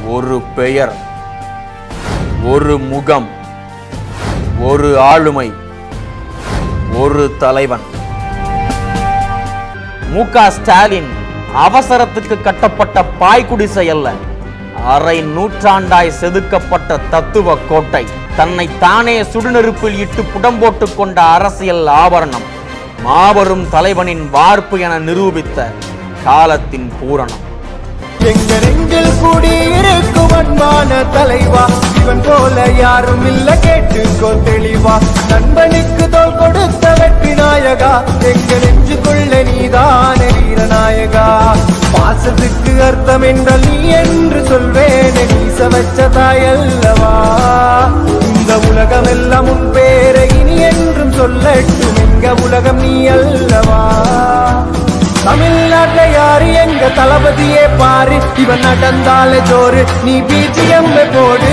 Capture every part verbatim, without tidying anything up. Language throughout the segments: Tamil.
ஒரு பெயர், ஒரு முகம், ஒரு ஆளுமை, ஒரு தலைவன். மு க ஸ்டாலின் அவசரத்துக்கு கட்டப்பட்ட பாய்குடிசை அல்ல, அரை நூற்றாண்டாய் செதுக்கப்பட்ட தத்துவ கோட்டை. தன்னை தானே சுடுநெருப்பில் இட்டு புடம்போட்டுக் கொண்ட அரசியல் ஆபரணம். மாபெரும் தலைவனின் வார்ப்பு என நிரூபித்த காலத்தின் பூரணம். எங்கெங்கில் கூடியிருக்கும் அன்பான தலைவா, இவன் போல யாரும் இல்ல கேட்டுக்கோ தெளிவா. நண்பனுக்கு தோல் கொடுத்த வெற்றி நாயகா, எங்க நெஞ்சுக்குள்ள நீதான வீரநாயகா. பாசத்துக்கு அர்த்தம் என்றால் நீ என்று சொல்வேன், நீச வச்ச தாயல்லவா. இந்த உலகம் எல்லாம் உன் பேரை இனி என்றும் சொல்லட்டும், எங்க உலகம் நீ அல்லவா. தமிழ்நாட்டுல யாரு எங்க தளபதியே பாரு, இவன் நடந்தால ஜோரு, நீ பிஜிஎம் போடு.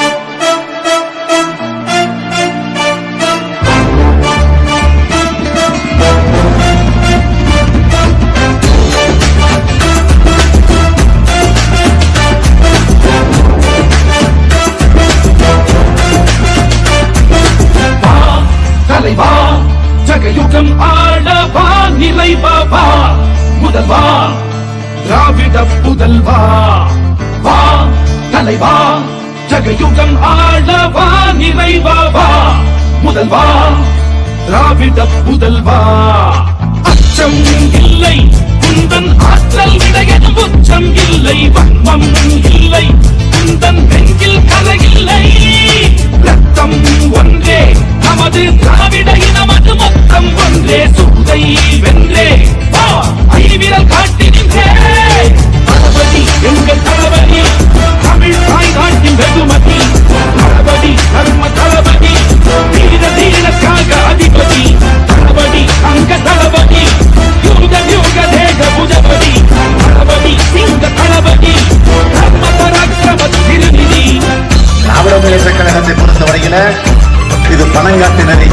தலைவா ஜகயுகம் ஆளவா, நிலைவா முதல்வா, திராவிட புதல்வா. வா தலைவா ஜகயுகம் ஆளவா, நிலைவா முதல்வா, திராவிட புதல்வா. அச்சம் இல்லை குந்தன் ஆற்றல் விடையதும் உச்சம் இல்லை, வன்மம் இல்லை குந்தன் நெஞ்சில் கலையில்லை. ரத்தம் ஒன்றே நமது திராவிட இனமது மொத்தம் ஒன்றே, சூதை வென்றே வா ஐவிரல் காட்டி நின்றே. தளபதி எங்கள் தளபதி, தமிழ் தாய் நாட்டின் வெகுமதி. தளபதி தர்ம தளபதி, வீர தீரக்காக அதிபதி. தளபதி அங்க தளபதி, யுக யுக தேக புஜபதி. தளபதி சிங்க தளபதி, தர்ம பராக்கிரம திருநிதி. திராவிட முன்னேற்ற கழகத்தை பொறுத்தவரையில இது பணங்காட்டு நதி.